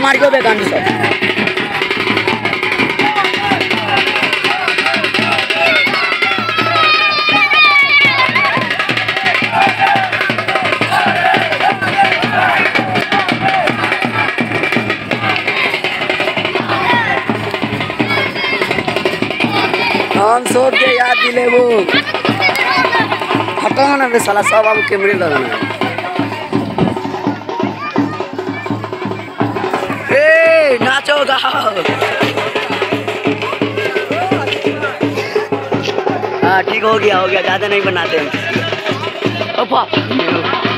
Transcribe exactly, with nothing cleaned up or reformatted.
Mario बेगान सब हम सोच के याद दिले वो हटाओ ना बे साला सब अब कैमरे लगाना ए नाचो गाओ हाँ ठीक हो गया हो गया ज्यादा नहीं बनाते हम